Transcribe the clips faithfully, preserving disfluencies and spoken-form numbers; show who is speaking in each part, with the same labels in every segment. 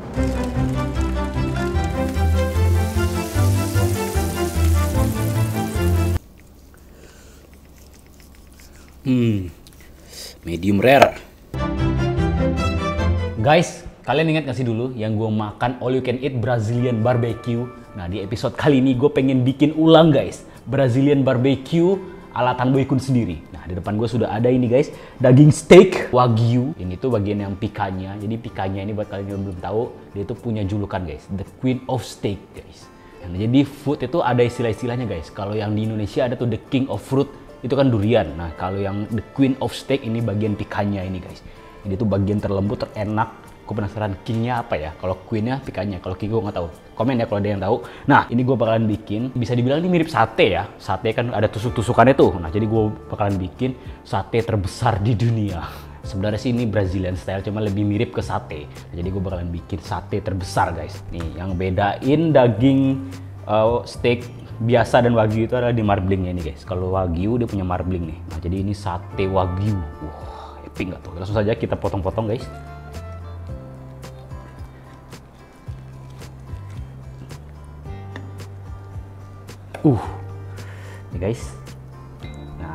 Speaker 1: Hmm, medium rare. Guys, kalian ingat gak sih dulu yang gue makan all you can eat Brazilian barbecue? Nah, di episode kali ini gue pengen bikin ulang guys, Brazilian barbecue ala Tan Boy Kun sendiri. Nah, di depan gue sudah ada ini guys, daging steak wagyu. Ini tuh bagian yang pikanya. Jadi pikanya ini buat kalian yang belum tahu, dia tuh punya julukan guys, the queen of steak guys. Nah, jadi food itu ada istilah-istilahnya guys. Kalau yang di Indonesia ada tuh the king of fruit, itu kan durian. Nah, kalau yang the queen of steak ini bagian pikanya ini guys. Ini tuh bagian terlembut, terenak. Gue penasaran kingnya apa ya? Kalau queennya pikanya, kalau king gue nggak tahu. Komen ya kalau ada yang tahu. Nah, ini gue bakalan bikin. Bisa dibilang ini mirip sate ya. Sate kan ada tusuk-tusukannya tuh. Nah, jadi gue bakalan bikin sate terbesar di dunia. Sebenarnya sih ini Brazilian style, cuma lebih mirip ke sate. Nah, jadi gue bakalan bikin sate terbesar guys. Nih, yang bedain daging uh, steak biasa dan wagyu itu adalah di marblingnya ini guys. Kalau wagyu dia punya marbling nih. Nah, jadi ini sate wagyu. Wah, epic nggak tuh? Langsung saja kita potong-potong guys. Uh, ini guys. Nah,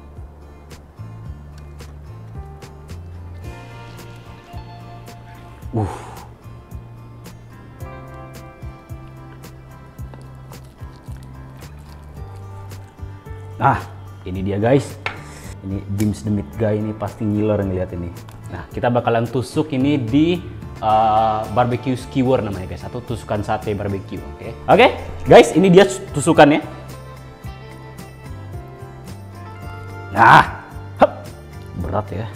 Speaker 1: uh, nah, ini dia guys. Ini Dims the Meat Guy ini pasti ngiler ngeliat ini. Nah, kita bakalan tusuk ini di uh, barbecue skewer namanya guys, atau tusukan sate barbecue. Oke, okay? Oke, okay, guys, ini dia tusukannya. Nah, hup, berat ya.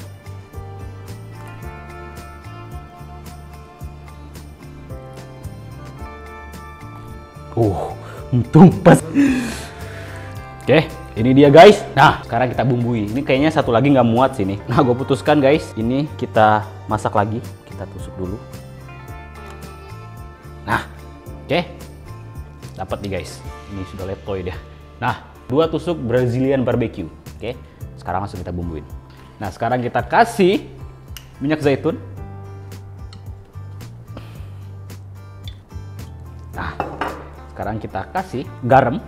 Speaker 1: Uh, tumpes. Oke. Okay. Ini dia guys. Nah, sekarang kita bumbui. Ini kayaknya satu lagi nggak muat sini. Nah, gue putuskan guys. Ini kita masak lagi. Kita tusuk dulu. Nah, oke. Okay. Dapat nih guys. Ini sudah letoy dia. Nah, dua tusuk Brazilian barbecue. Oke. Okay. Sekarang langsung kita bumbuin. Nah, sekarang kita kasih minyak zaitun. Nah, sekarang kita kasih garam.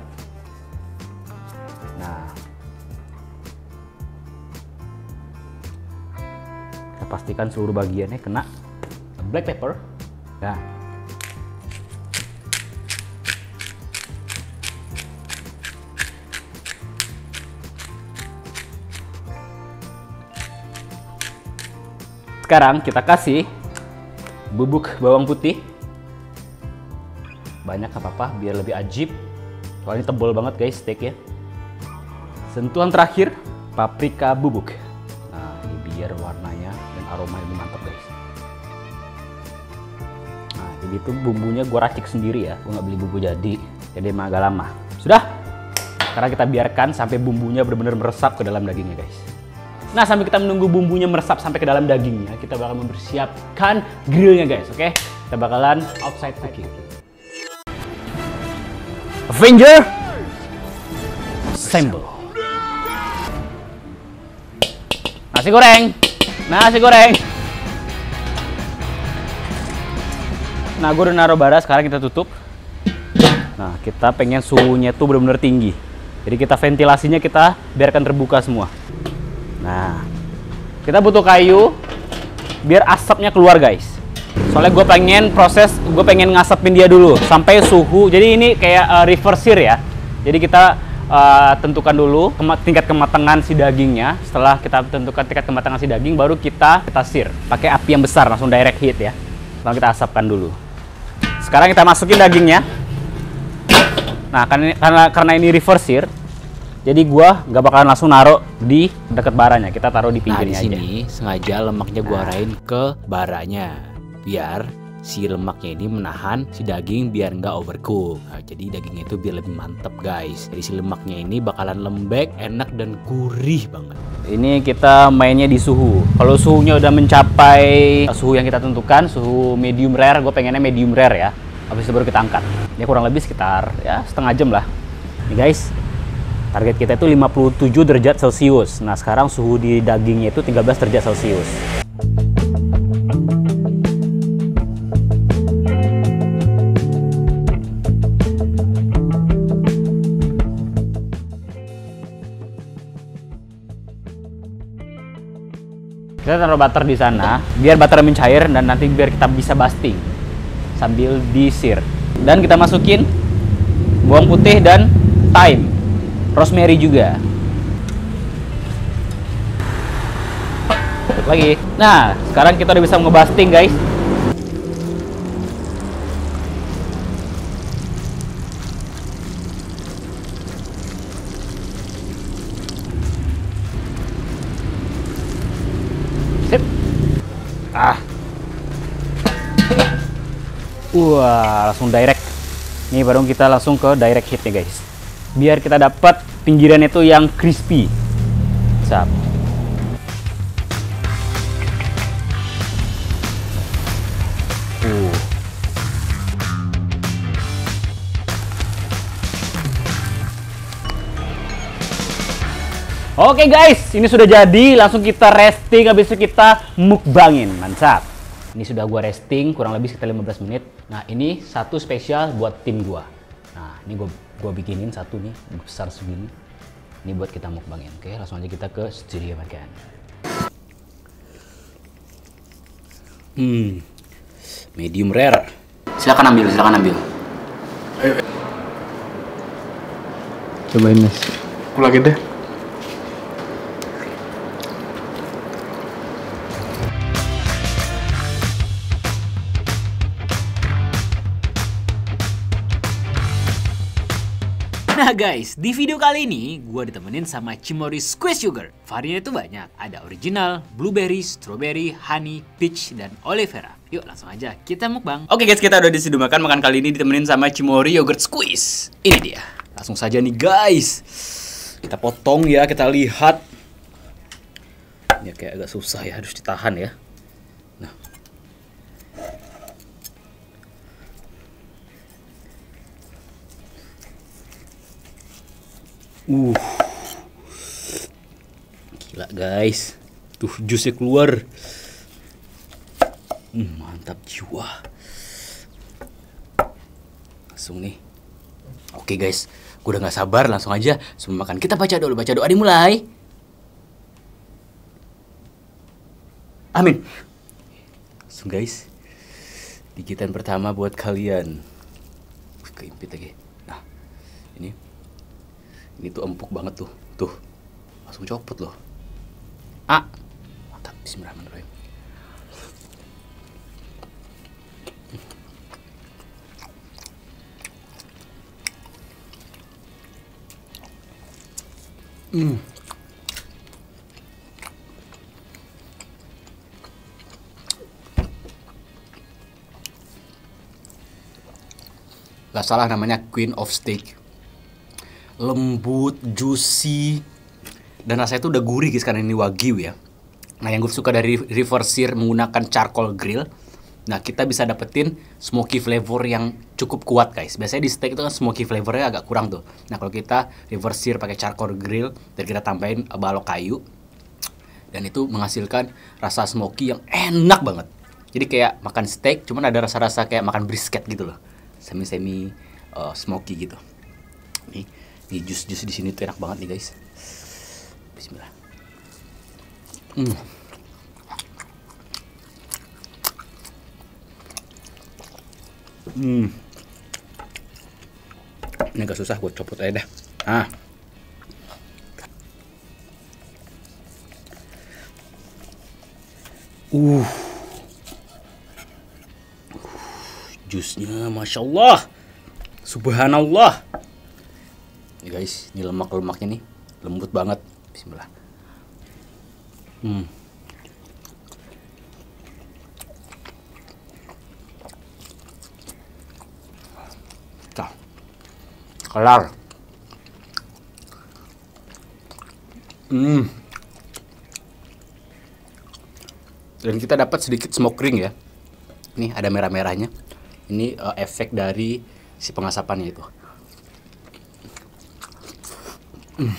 Speaker 1: Pastikan seluruh bagiannya kena black pepper. Nah, sekarang kita kasih bubuk bawang putih banyak, apa-apa biar lebih ajib. Soalnya tebal banget guys steak ya. Sentuhan terakhir paprika bubuk. Nah, ini biar warnanya aroma yang mantap guys. Nah, jadi itu bumbunya gue racik sendiri ya, gue nggak beli bumbu jadi, jadi emang agak lama. Sudah, sekarang kita biarkan sampai bumbunya benar-benar meresap ke dalam dagingnya guys. Nah, sambil kita menunggu bumbunya meresap sampai ke dalam dagingnya, kita bakal mempersiapkan grillnya guys, oke? Okay? Kita bakalan outside cooking. Avenger Assemble. Nasi goreng. Nasi goreng. Nah, gue udah naruh bara, sekarang kita tutup. Nah, kita pengen suhunya tuh benar-benar tinggi. Jadi kita ventilasinya kita biarkan terbuka semua. Nah, kita butuh kayu biar asapnya keluar guys. Soalnya gue pengen proses, gue pengen ngasapin dia dulu sampai suhu. Jadi ini kayak uh, reverse sear ya. Jadi kita Uh, tentukan dulu tingkat kematangan si dagingnya. Setelah kita tentukan tingkat kematangan si daging, baru kita kita sear pakai api yang besar, langsung direct heat ya. Lalu kita asapkan dulu. Sekarang kita masukin dagingnya. Nah, karena karena, karena ini reverse sear, jadi gua nggak bakalan langsung naruh di dekat baranya. Kita taruh di pinggirnya aja. Nah, di sini aja. Sengaja lemaknya gua arahin ke baranya biar si lemaknya ini menahan si daging biar nggak overcook. Nah, jadi dagingnya itu biar lebih mantep guys. Jadi si lemaknya ini bakalan lembek, enak dan gurih banget. Ini kita mainnya di suhu. Kalau suhunya udah mencapai suhu yang kita tentukan, suhu medium rare, gue pengennya medium rare ya. Habis itu baru kita angkat. Ini kurang lebih sekitar ya setengah jam lah. Nih guys, target kita itu lima puluh tujuh derajat Celcius. Nah, sekarang suhu di dagingnya itu tiga belas derajat Celcius. Kita taruh butter di sana biar butter mencair dan nanti biar kita bisa basting sambil di-sear. Dan kita masukin bawang putih dan thyme, rosemary juga. Tutup lagi. Nah, sekarang kita udah bisa ngebasting, guys. Sip. Ah. Wah, langsung direct. Ini baru kita langsung ke direct heat-nya, guys. Biar kita dapat pinggiran itu yang crispy. Sap. Uh. Oke guys, ini sudah jadi. Langsung kita resting, habis itu kita mukbangin. Mantap. Ini sudah gua resting kurang lebih sekitar lima belas menit. Nah, ini satu spesial buat tim gua. Nah, ini gua gua bikinin satu nih besar segini. Ini buat kita mukbangin. Oke, langsung aja kita ke studio makan. Hmm. Medium rare. Silakan ambil, silakan ambil.
Speaker 2: Ayo. Cobain, Mas. Aku lagi deh.
Speaker 3: Nah guys, di video kali ini gue ditemenin sama Cimory Squeeze Sugar. Variannya itu banyak, ada original, blueberry, strawberry, honey, peach, dan aloe vera. Yuk langsung aja kita mukbang. Oke guys, kita udah di studio makan. Makan kali ini ditemenin sama Cimory Yogurt Squeeze. Ini dia. Langsung saja nih guys. Kita potong ya, kita lihat. Ini kayak agak susah ya, harus ditahan ya. Nah. Uh, gila guys, tuh jusnya keluar. Hmm, mantap jiwa. Langsung nih. Oke guys, gue udah gak sabar, langsung aja sebelum makan kita baca dulu, baca doa dimulai. Amin. Langsung guys, digitan pertama buat kalian. Keimpit lagi. Nah, ini. Ini tuh empuk banget tuh. Tuh. Langsung copot loh. Ah. Mantap. Bismillahirrahmanirrahim. Hmm. Gak salah namanya Queen of Steak. Lembut, juicy, dan rasanya tuh udah gurih guys karena ini wagyu ya. Nah, yang gue suka dari River Sear menggunakan charcoal grill. Nah, kita bisa dapetin smoky flavor yang cukup kuat guys. Biasanya di steak itu kan smoky flavornya agak kurang tuh. Nah, kalau kita River Sear pakai charcoal grill dan kita tambahin balok kayu, dan itu menghasilkan rasa smoky yang enak banget. Jadi kayak makan steak, cuman ada rasa-rasa kayak makan brisket gitu loh, semi-semi uh, smoky gitu. Nih. Di jus-jus di sini tuh enak banget nih guys. Bismillah. Hmm. Hmm. Ini agak susah, gue copot aja dah. Ah. Uh. Jusnya Masya Allah. Subhanallah. Ini guys, ini lemak-lemaknya nih lembut banget. Bismillah. Hmm. Nah, kelar. Hmm. Dan kita dapat sedikit smoke ring ya. Ini ada merah-merahnya. Ini uh, efek dari si pengasapannya itu. Hmm.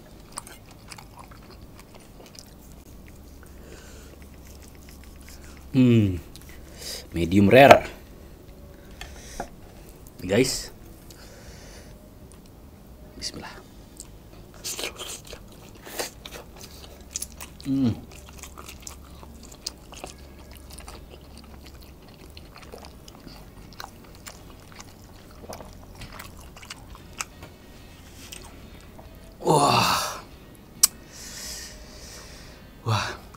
Speaker 3: Hmm. Medium rare. Nih guys. Bismillah. Hmm.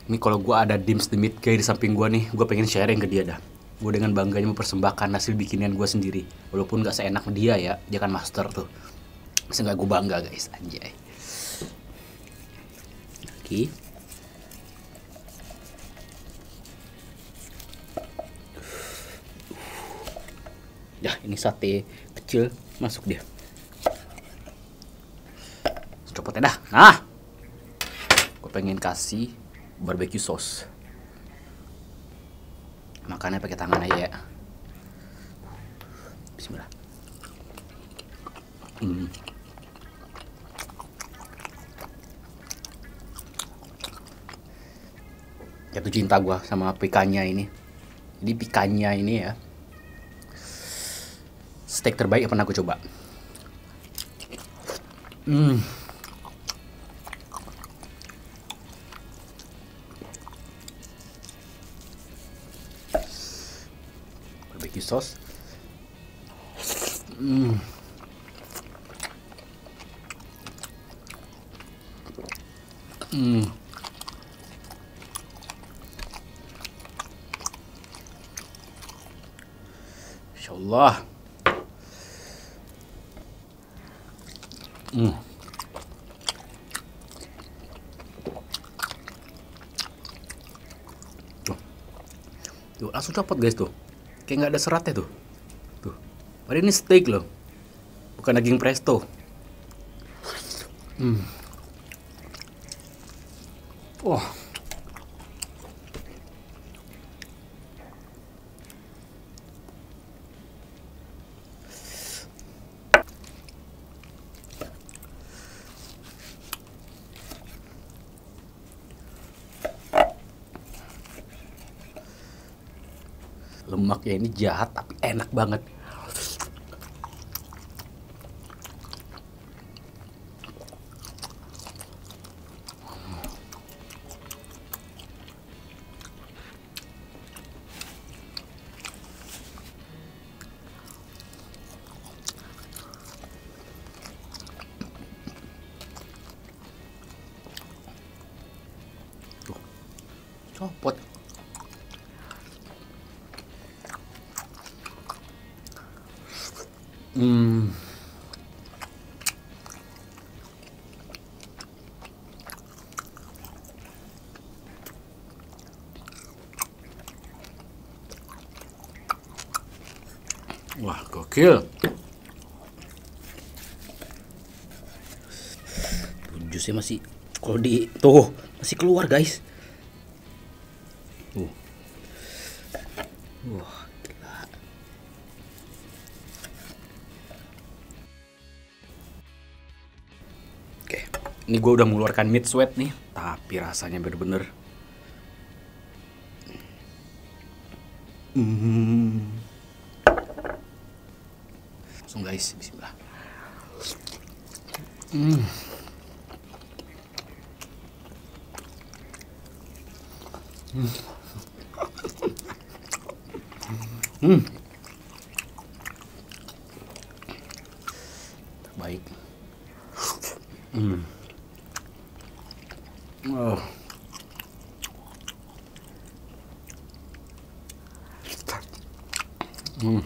Speaker 3: Ini kalau gue ada Dims the Meat Guy di samping gue nih, gue pengen sharing ke dia dah. Gue dengan bangganya mempersembahkan hasil bikinan gue sendiri. Walaupun gak seenak dia ya, dia kan master tuh. Masih gak gue bangga guys, anjay. Oke. Ya, ini sate kecil masuk dia. Copotnya dah. Nah, gue pengen kasih barbecue sauce. Makannya pakai tangan aja ya. Bismillah. Hmm. Jatuh cinta gue sama picanha ini. Jadi picanha ini ya, steak terbaik yang pernah gue coba. Hmm. Barbecue sauce. Hmm. Hmm. Insyaallah. Hmm. Tuh. Tuh, langsung copot guys tuh. Kayak nggak ada seratnya tuh. Tuh. Padahal ini steak loh. Bukan daging presto. Hmm. Wah. Lemaknya ini jahat tapi enak banget. Tuh, copot. Hmm. Wah, gokil. Jusnya masih, kalau di tuh masih keluar guys. Tuh. Wah, gila. Oke, ini gue udah mengeluarkan meat sweat nih, tapi rasanya bener-bener. Hmm. Langsung guys, bismillah. Hmm. Hmm. Hmm. Terbaik. Hmm. Oh. Hmm.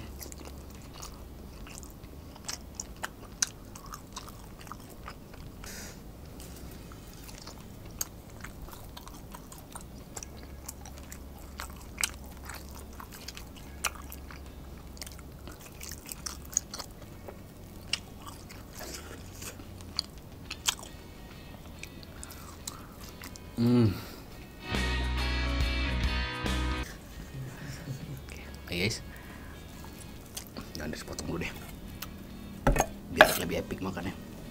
Speaker 3: Hmm. Oke guys, jangan dipotong dulu deh, biar lebih epic makannya.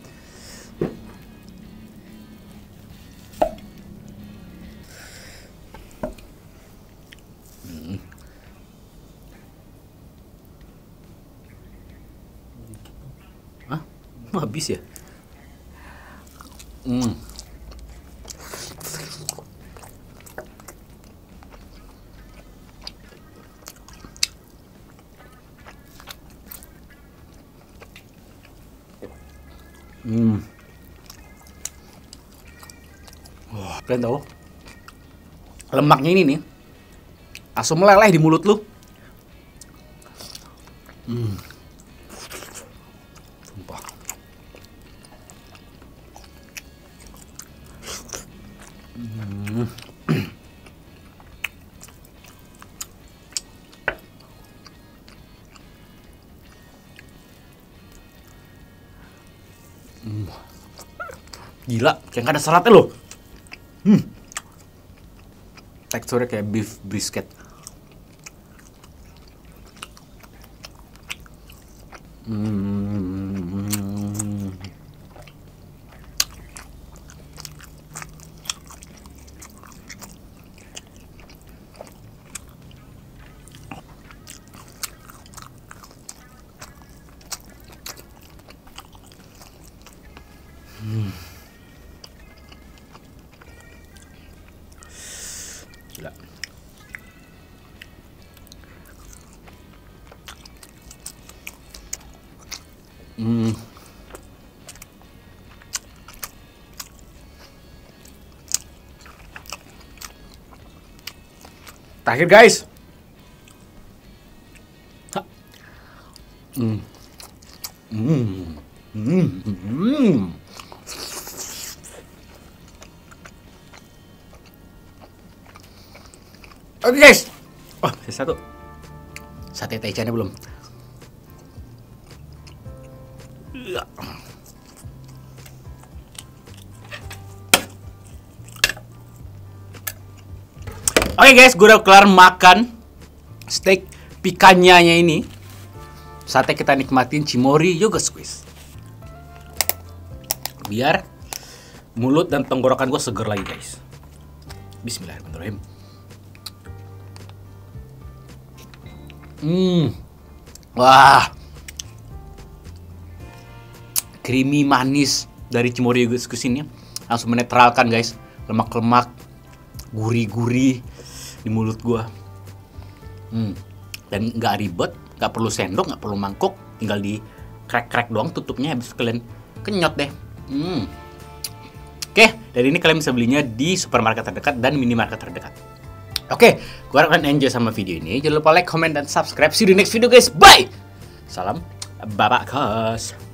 Speaker 3: Hmm. Hah? Habis ya? Hmm. Hmm. Wah, kalian tahu? lemaknya ini nih langsung meleleh di mulut lu. Hmm. Sumpah. Hmm. Hmm. Gila, kayak gak ada seratnya loh. Hmm. Teksturnya kayak beef brisket. Hmm. Hmm. Gila. Hmm. Terakhir guys. Ha. Hmm. Hmm. Hmm. Hmm. Oke guys. Oh, satu. Sate taichannya belum. Oke guys, gue udah kelar makan steak picanha-nya ini. Saatnya kita nikmatin Cimory Yogurt Squeeze. Biar mulut dan tenggorokan gue seger lagi guys. Bismillahirrahmanirrahim. Hmm, wah, creamy manis dari Cimory Yogurt Squeeze ini langsung menetralkan guys lemak-lemak, gurih-gurih di mulut gua. Hmm. Dan nggak ribet, nggak perlu sendok, nggak perlu mangkok, tinggal di crack-crack doang tutupnya, habis kalian kenyot deh. Hmm. Oke, dari ini kalian bisa belinya di supermarket terdekat dan minimarket terdekat. Oke, gue harap kalian enjoy sama video ini. Jangan lupa like, comment, dan subscribe. See you di next video guys. Bye. Salam Bapak Kos.